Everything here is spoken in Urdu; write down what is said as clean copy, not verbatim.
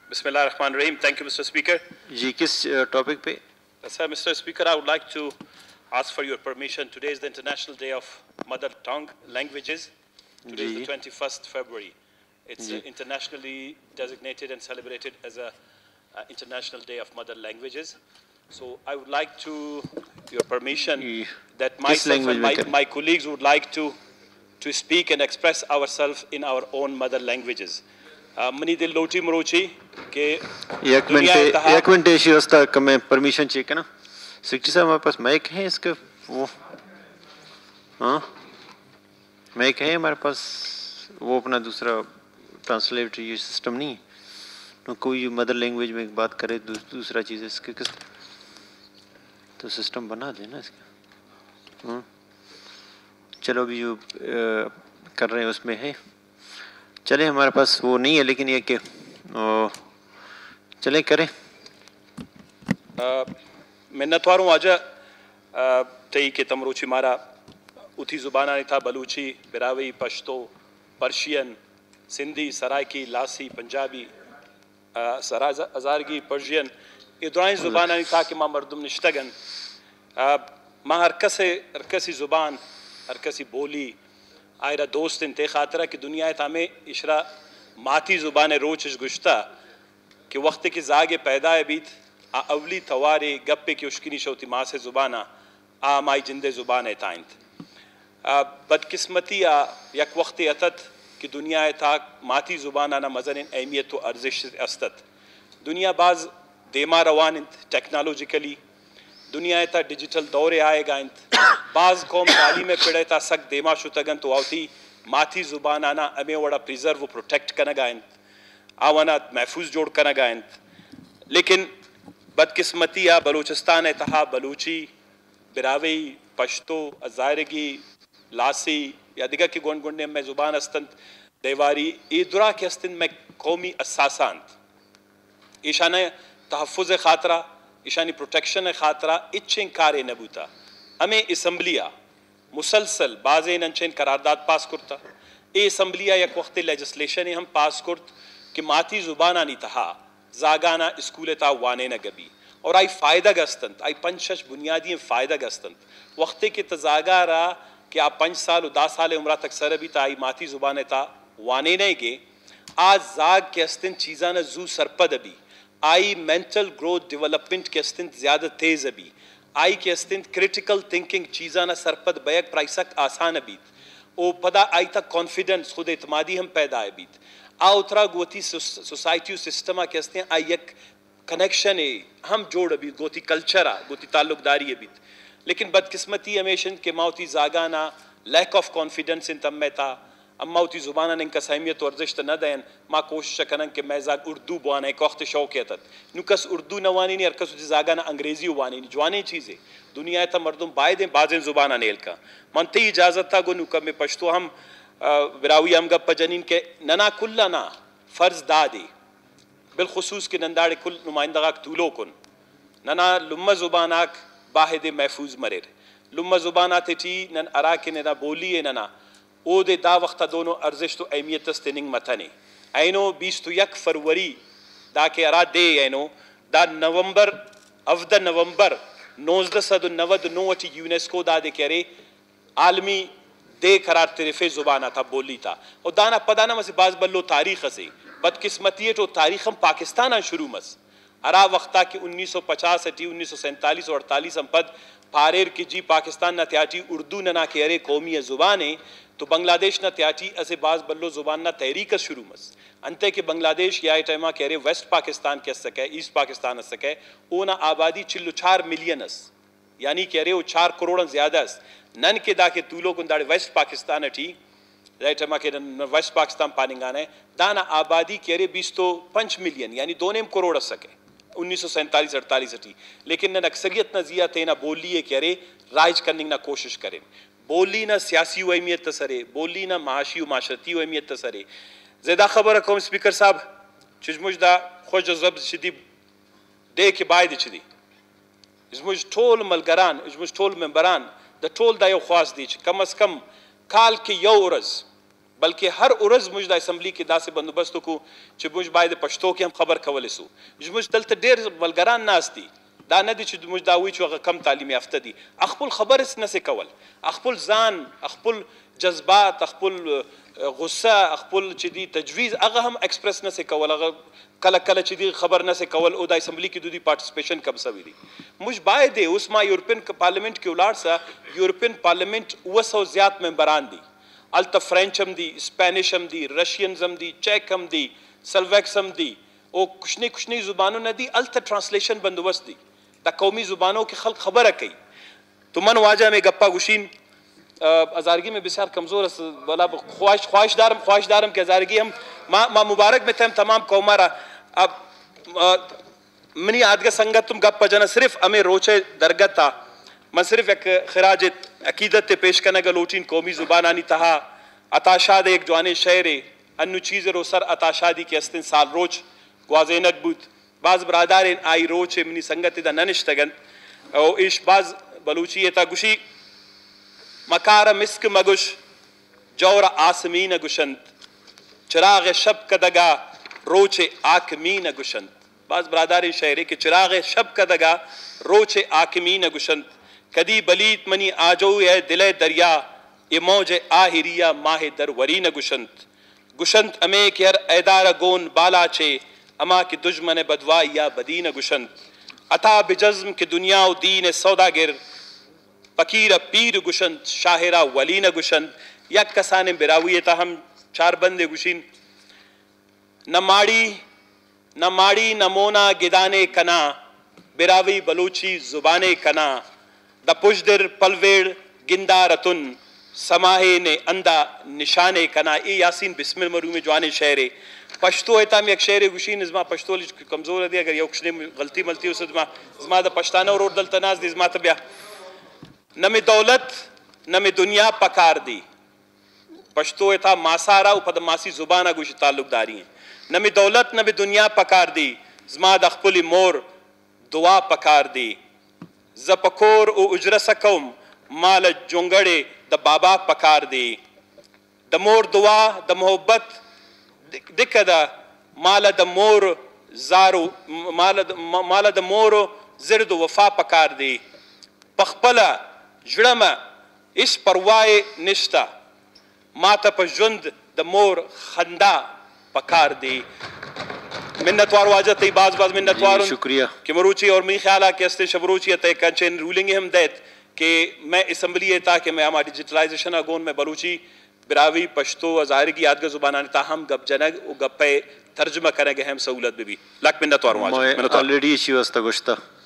Bismillahirrahmanirrahim. Thank you, Mr. Speaker. جی کس ٹاپک پہ؟ Sir, Mr. Speaker, I would like to ask for your permission. Today is the International Day of Mother Tongue Languages. Today is the 21st February. It's internationally designated and celebrated as a International Day of Mother Languages. So I would like to, your permission, that myself and my colleagues would like to speak and express ourselves in our own mother languages. منی دل لوٹی مروچی کہ ایک منٹ شیوستا کا میں پرمیشن چیک ہے نا سیکرٹری صاحب ہمارے پاس مائک ہے اس کا وہ ہاں مائک ہے ہمارے پاس وہ اپنا دوسرا ٹرانسلیٹری سسٹم نہیں ہے کوئی مدر لینگویج میں بات کرے دوسرا چیز اس کے کس تو سسٹم بنا دیں نا اس کا چلو ابھی جو کر رہے ہیں اس میں ہے چلے ہمارے پاس وہ نہیں ہے لیکن یہ کہ چلے کریں منتواروں آجا تئی کہ تمروچی مارا اتھی زبانہ نہیں تھا بلوچی براوی پشتو پرشین سندھی سرائکی لاسی پنجابی ہزارگی پرشین یہ دعائیں زبانہ نہیں تھا کہ ماں مردم نشتگن ماں ہر کسی زبان ہر کسی بولی آئرہ دوست انتے خاطرہ کہ دنیا تامے اشرا ماتی زبان روچش گشتا کہ وقت کی زاگ پیدا ہے بیت اولی توارے گپے کی اشکنی شوتی ماں سے زبانہ مائی جندے زبان تائنت بدقسمتی یک وقت اتت کہ دنیا تا ماتی زبانہ نا مزن اہمیت و ارزش استت دنیا بعض دیما روانت ٹیکنالوجیکلی دنیا تا ڈیجیٹل دورے آئے گا انت بعض قوم تعلیم پڑھے تا سک دیما شتگن تو آوتی ماتی زبان آنا امی وڑا پریزرو پروٹیکٹ کنگا انت آوانا محفوظ جوڑ کنگا انت لیکن بدقسمتی بلوچستان اتہا بلوچی براوی پشتو ازائرگی لاسی یا دیگا کی گونڈ گونڈے میں زبان استند دیواری ایدرا کے استند میں قومی اساسانت ایشانہ تحفظ خاطرہ ایشانی پروٹیکشن خاطرہ اچھیں کارے نبوتا ہمیں اسمبلیہ مسلسل بعض انچین قرارداد پاس کرتا اے اسمبلیہ یک وقت لیجسلیشن ہم پاس کرت کہ ماتی زبانہ نہیں تہا زاگانہ اسکول تا وانے نگبی اور آئی فائدہ گستند آئی پنچش بنیادی فائدہ گستند وقت کے تزاگا رہا کہ آپ 5 سال و 10 سال عمرہ تک سر بھی تا آئی ماتی زبانہ تا وانے نہیں گے آج زاگ کے استند چیزانہ زو سرپد ابھی آئی مینٹل گروتھ ڈیولپمنٹ کے استند زیادہ تیز ابھی آئی کے استند کریٹیکل تھنکنگ چیزانہ سرپد بیک پرائسک آسان ابیت او پدا آئی تا کانفیڈنس خود اعتمادی ہم پیدا ابیت اترا گوتی سوسائٹیو سسٹمہ کے استند آئی یک کنیکشن ہے ہم جوڑ ابیت گوتی کلچرہ گوتی تعلق داری ابیت لیکن بدقسمتی ہمیشن کے موتی زاگانا لیک آف کانفیڈنس ان تم میں تا اما ہوتی زبانہ نے ان کا سہمیت ورزش نہ دین ما کوشش کنن کہ میں زاگ اردو بوانا ایک وقت شوقیتت نکس اردو نوانی نہیں ارکس ہوتی زاگانا انگریزی وانی نہیں جوانے چیزیں دنیا تا مردم بائدیں بازیں زبانہ نیل کا منتی اجازت تھا گو نکم میں پشتو ہم براوی ہم گپ جنین کے ننا کلنا فرض دادی بالخصوص کہ ننداڑ کل نمائندگاک طولو کن ننا لمہ زباناک باہد محفوظ مریر لمہ زبانات چی نن اراک ننا بولی ننا او دے دا وقتا دونوں ارزش تو اہمیت استننگ متنے اینو 21 فروری دا کے ارا دے اینو دا نومبر 1999 اچھی یونیسکو دا دے کرے عالمی دے قرار طرفے زبانہ تھا بولی تھا اور دانا پدانا مسی باز بلو تاریخ سے بدقسمتی تو تاریخ ہم پاکستان شروع مس ارا وقتا کہ 1950 اٹی 1947 اور 48 ہم پد پاریر کی جی پاکستان نہ تیاٹی اردو نہ کہ ارے قومی زبانیں تو بنگلہ دیش نہ تیاٹی اسے باز بلو زبان نہ تحریک شروع مس انتے کہ بنگلہ دیش یا ٹائمہ کہہ رہے ویسٹ پاکستان کے سکے ایسٹ پاکستان سکے اونا آبادی 4 ملین اس یعنی کہہ رہے وہ 4 کروڑ زیادہ اس نن کے دا کے طولو کن داڑے ویسٹ پاکستان اٹھی رائٹ ٹائمہ کہ ویسٹ پاکستان پاننگان ہے دانا آبادی کہہ رہے 25 ملین یعنی 2 کروڑ اس سکے 1947-48 اٹھی لیکن نن اکثریت نہ زیادہ تینا بولی ہے کہہ رہے رائج کرنے نہ کوشش کریں بولی نہ سیاسی و اہمیت تسرے بولی نہ معاشی و معاشرتی و اہمیت تسرے زیادہ خبر رکھوں اسپیکر صاحب چشمش دا خوش زب شدی دے کے باید چدی اسمش ٹول ملگران اسمش ٹول ممبران دا ٹول دا یو خواست دیچ کم از کم کال کے یو ارز بلکې هر ورځ موږ د اسمبلی کې داسې بندوبست وکړو چې موږ باید پښتو کې هم خبر کولی سو. موږ دلته ډېر ملګران ناست دي، دا نه دي چې موږ دا وایو چې هغه کم تعلیم یافته دي، خپل خبر نسي کول، خپل ځان، خپل جذبات، خپل غصه، خپل چې دی تجویز هغه هم ایکسپریس نسي کول، هغه کله کله چې دی خبر نسي کول او د اسمبلی کې دوی پارټیسپیشن کم سوي دي. موږ باید اوس ما یورپین پارلیمنت کې ولاړ سه، یورپین پارلیمنت 200 زیات ممبران دي، الته فرینچ هم دي، اسپینش هم دي، رشینز هم دي، چیک هم دي، سلویکس هم دي او کوچنی کوچنی زبانونه دي، الته ټرانسلیشن بندوبست دي، د قومي زبانوں کی خلق خبر کی. تو من واجہ میں گپا گوشین ازارگی میں بسیار کمزور بلا خواہش دارم کہ ازارگی ہم ما مبارک میں تم تمام قومارا اب منی آدگا سنگت تم گپا جنا صرف ہمیں روچے درگت تا من صرف ایک خراج عقیدت پیش کرنے گا لوٹین قومی زبانانی تہا اتاشاد ایک جوانے شعر انو چیز رو سر اتاشادی کے استن سال روچ گوازینک بود باز برادارین آئی روچ منی سنگت دا ننشتگن او ایش باز بلوچی تا گوشی مکار مسک مگوش جور آسمین گوشند چراغ شب کدگا روچ آکمین گوشند. باز براداری شعری کہ چراغ شب کدگا روچ آکمین گوشند کدی بلیت منی آجو ہے دل دریا یہ موج آہریہ ماہ درورین گوشند گوشند امے کہ ہر ایدار گون بالا چے اما کی دشمن بدوا یا بدین گوشند عطا بجزم کی دنیا و دین سوداگر فقیر پیر گوشند شاہرہ ولین گوشند. یک کسان براوی تا ہم چار بندے گوشین نہ ماڑی نہ مونا گدانے کنا براوی بلوچی زبانے کنا دا پشدر پلویڑ گندا رتن سماہے نے اندہ نشانے کنا. ای یاسین بسم المرو میں جوانے شعرے پشتو ایتا میں ایک شعر گوشین ازما پشتو کمزور دی اگر یوکشنے غلطی ملتی اس ازما دا پشتانہ اور دل تناز دی ازما تبیا نمی دولت نمی دنیا پکار دی پشتو ایتا ماسارا او پد ماسی زبانہ گوشی تعلق داری ہیں نمی دولت نمی دنیا پکار دی ازما دا خپلی مور دعا پکار دی زپکور او اجرسکم مال جنگڑے دا بابا پکار دی دا مور دعا دا محبت دکھا دا مالا دا مور زارو مالا دا مور زرد وفا پکار دی پخپلا جڑم اس پروائے نشتا ماتا پا جند دا مور خندا پکار دی. منتوار واجہ تی باز منتوارن شکریہ کہ مروچی اور می خیالہ کہ استے شبروچی تے کنچین رولنگ ہم دیت کہ میں اسمبلی تا کہ میں ہما ڈیجیٹلائزیشن اگون میں بلوچی براوی پشتو ازارگی یادگا زبانانی تاہم گپ جنگ و گپ پہ ترجمہ کریں گے ہم سہولت بھی لک منتوار واجہ آلریڈی اسی واسطہ گوشتا